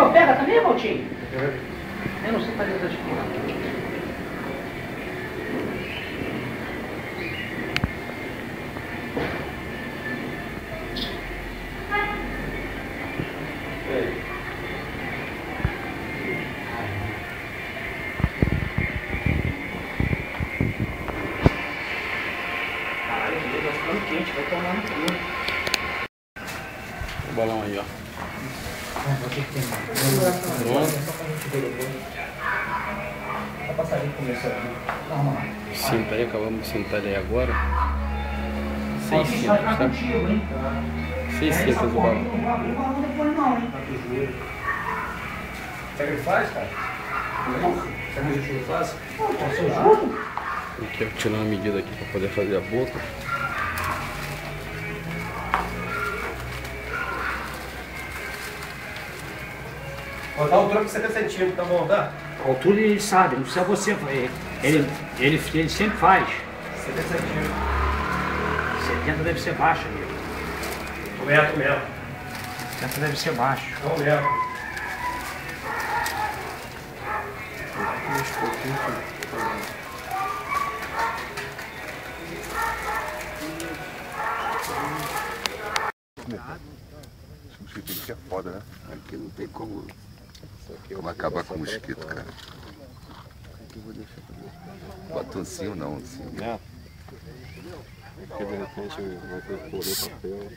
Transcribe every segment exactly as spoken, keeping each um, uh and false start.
Entendeu? Pega também, Valtinho? Eu não sei fazer essas coisas. Quente, vai tomar no frio. O balão aí, ó. A passarinho começou aqui. Calma lá. Cinta aí, acabamos de sentar ele aí agora. Seis cintas, sabe? Seis cintas o balão. Não abre o balão depois não, hein? Sabe o que ele faz, cara? Sabe o que ele faz? Não, posso ajudar. Aqui, ó, tirando a medida aqui para poder fazer a boca. Ó, tá a altura com setenta centímetros, tá bom, tá? A altura ele sabe, não precisa você. Ele, ele, ele, ele sempre faz. setenta centímetros. setenta deve ser baixo ali. Um metro mesmo. setenta deve ser baixo. Um metro. Esse mosquito aqui é foda, né? Aqui não tem como, como acabar com o mosquito, cara. Batoncinho não, assim. É. Porque de repente vai ter que colher papel.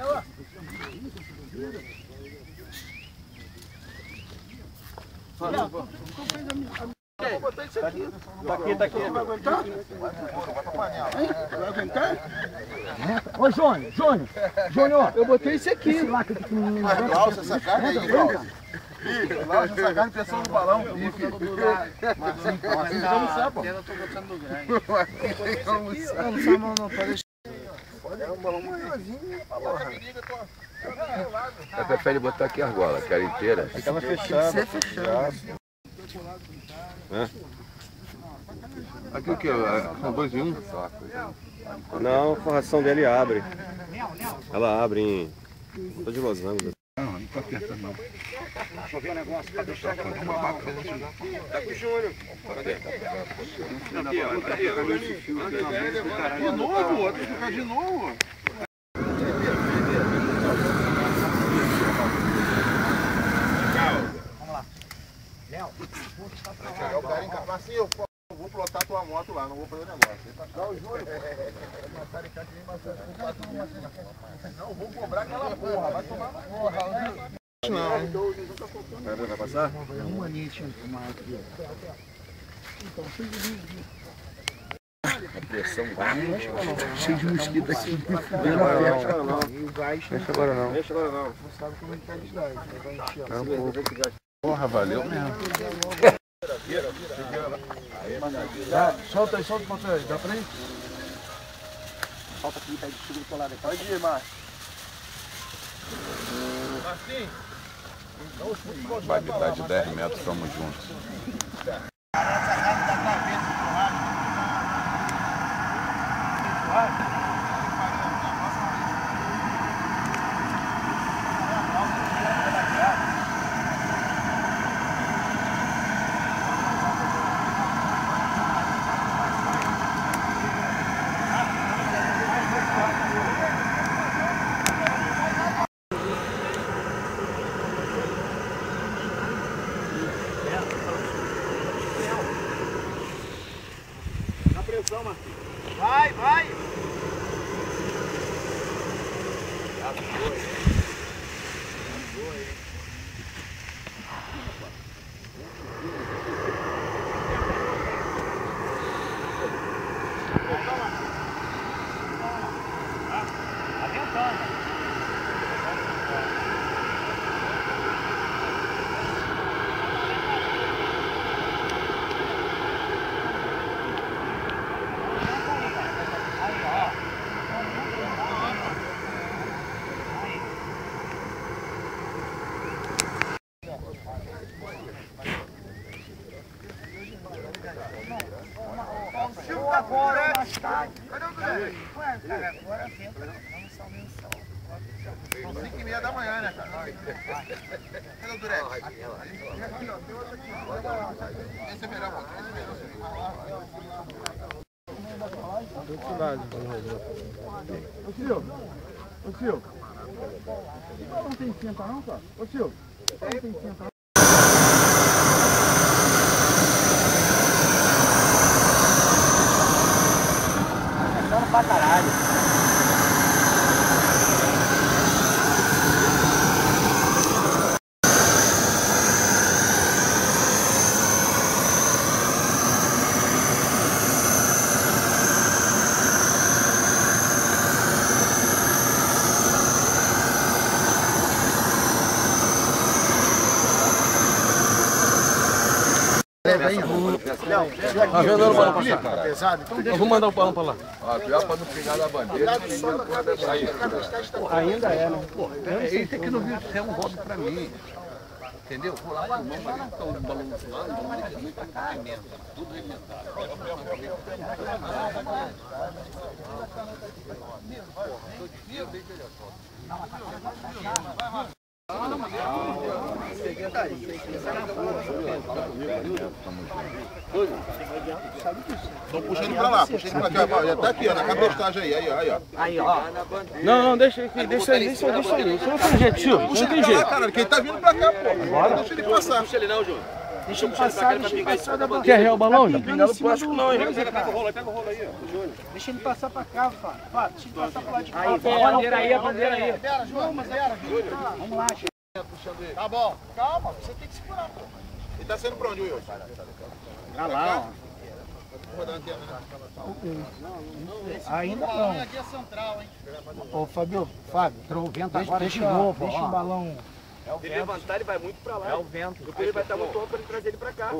Tá aqui, tá aqui. Vai aguentar? Vai aguentar? Ô, Jônio, Jônio, Jônio, Eu botei esse aqui. esse lá que tu não Mas Glaucio, essa carne aí, Glaucio. Ih, Glaucio, essa carne pensou no balão. Mas assim, almoçar, pô. Eu tô botando no grande. Não, não sai mão não, pode deixar. É um balão maiorzinho. Você prefere botar aqui a argola, que era inteira? Ficava fechado. Tem que ser fechado. É? Aqui o que? São dois em um? Não, a forração dele abre. Ela abre em... Tô de losango. Não, não tô apertando não. Deixa eu ver o negócio pra deixar. Tá com o Júnior. Aqui, ó. De novo, outro ficar de novo. Léo, Chegar o cara encapar assim, eu vou plotar tua moto lá, não vou fazer negócio. Dá o Júnior. Não, vou cobrar aquela porra, vai tomar na porra. Não. Vai passar? uma linha tinha que tomar aqui. Então, A pressão baixa. cheio de mosquito aqui. Deixa agora não. Deixa agora não. Deixa agora não. Não sabe como é que tá de idade. É um pouco. Porra, valeu mesmo. Dá, solta aí, solta o ponto aí. Dá pra ir? Falta aqui, tá de seguro colado aqui. Pode ir, Márcio. Marcinho. Vai me dar de dez metros, estamos juntos. Vai, vai! Agora, mais tarde. Cadê o Guilherme? Ué, cara, agora vem pra não salvar o sol. São cinco e meia da manhã, né, cara? Cadê o Durex? Esse é melhor, esse é melhor. Do outro lado. Ô, Silvio. Ô, Silvio. Não tem cinta não, cara? Ô, Silvio. Não tem cinta não. Pra caralho. Tá vendo o balão passar? Pesado, então Eu vou mandar o balão pra lá. Ó, pior pra não pegar da bandeira. ainda é, né? Pô, Isso aqui no Rio de Janeiro é um hobby pra mim. Entendeu? Vou lá, vamos lá, então, o balão do lado, o balão de muito remenda. Tudo remendado. Estão puxando pra lá, puxando pra cá. Já tá aqui, ó, na cabestagem aí, aí, ó. Aí, ó. Aí, ó. Não, não, deixa aqui, deixa aí, deixa aí, deixa aí. Isso não tem jeito, tio. Não Puxa tem ele pra lá, jeito. caralho. Quem tá vindo pra cá, pô. Deixa ele passar. Puxa ele não, Júnior. Deixa ele passar, deixa ele passar da bandeira. Quer rear o balão? Tá pingando em cima do- não, hein? Pega o rolo aí, pega o rolo aí, ó. Júnior. Deixa ele passar pra cá, Fábio. Fábio, deixa ele passar pra lá de cá. Aí, a bandeira aí, a bandeira aí. Espera, João, mas espera. Vamos lá, gente. Tá bom. Calma, você tem que segurar, pô. Ele tá saindo pra onde, Wilson? Tá lá, Vou rodar a antena, né? ó. Ainda não. Aqui é central, hein? Ô, Fábio, Fábio, entrou o vento agora. Deixa de novo, deixa o balão. Se ele levantar, ele vai muito pra lá. É o vento. Depois ele vai estar muito alto pra ele trazer ele pra cá.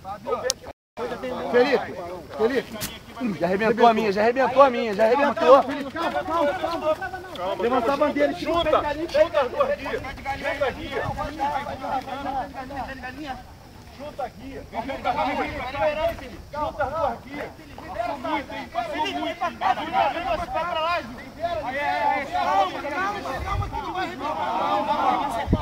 Felipe, Felipe. Já arrebentou a minha, já arrebentou a minha, já arrebentou. Calma, calma, calma. Levantar a bandeira, chuta. Chuta as duas guias. Chuta a guia. Chuta a guia. Chuta as duas guias. Chuta as duas guias. Felipe, vem pra cá, vem pra lá, Ju. Calma, calma, calma, que não vai arrebentar.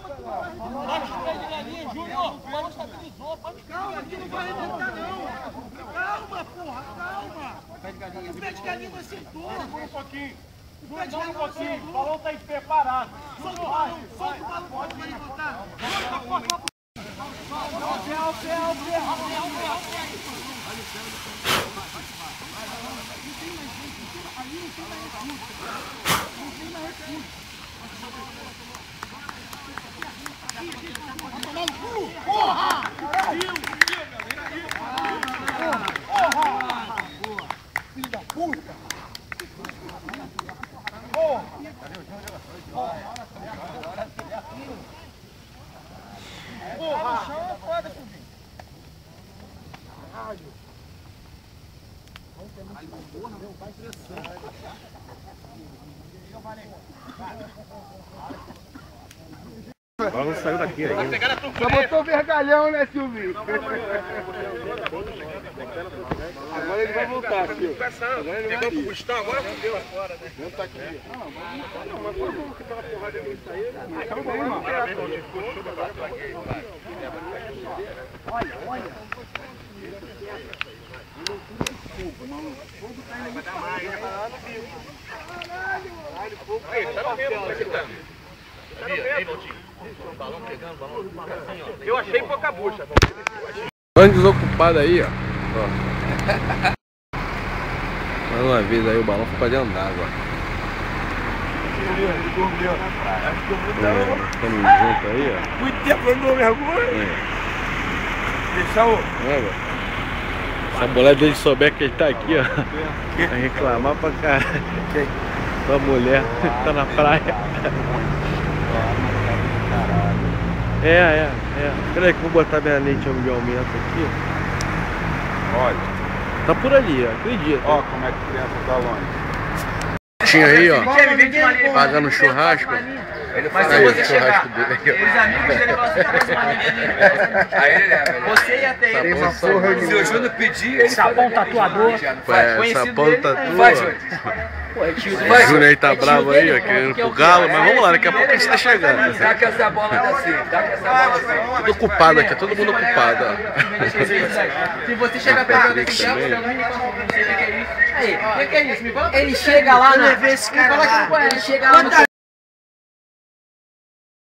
Júnior, o balão estabilizou. Calma, que não vai arrebentar, não. Calma, porra, calma. O pé de galinha. O pé de galinha não acertou. Segura um pouquinho. O pé de galinha não acertou. O balão tá em pé parado. Solta o balão, solta o balão. Pode vir voltar. Solta, porra. Ao pé, ao pé, ao pé. Ao pé, ao pé, ao pé. Porra! Caiu! Porra! Filho da puta! Porra! Porra! Foda, Silvinho! Caralho! O balão saiu daqui aí. Só botou vergalhão, né, Silvinho? Agora ele vai voltar, filho. Agora ele vai pro Gustão, agora fudeu. Vamos tá aqui. Não, mas foi bom que tava porrada ali isso aí. Calma aí, mano. Olha, olha. Vai dar mais, né? Caralho! Caralho, fogo. Aí, tá no mesmo, tá no mesmo. Tá no mesmo. Balão pegando, balão assim, ó. Eu achei pouca bucha. Bando desocupado aí, ó. Ó. Mais uma vez aí o balão foi pra dentro d'água. Ele dormiu na praia. É, estamos juntos aí, ó. Muito tempo eu não mergulho. É. Deixa o... É, velho. Se a mulher dele souber que ele tá aqui, ó, vai reclamar pra caralho. Sua mulher tá na praia. É, é, é. Peraí que eu vou botar minha lente de aumento aqui. Olha. Tá por ali, ó. Acredita. Ó como é que criança tá longe. Tinha aí, ó, pagando churrasco. Mas Aí, se o você churrasco chegar, dele. os amigos dele falam assim, tá mais uma amiga. Aí ele leva. Você ia ter ele. Sabão, sabão. Se o Júnior pedir, ele Sapão tatuador. É, sapão tatu. Faz, Júnior. Pô, é tio dele. O Júnior aí tá É tio bravo dele, aí, ó, pô, querendo porque é pro o galo, quê? mas vamos lá, daqui a pouco a gente tá chegando. dá que essa bola assim, dá que essa bola assim. Tudo culpado aqui, todo mundo culpado, ó. Se você chegar perto desse tempo, você não Aí, o que, que é isso? Me fala. Ele chega lá na. Ele chega lá no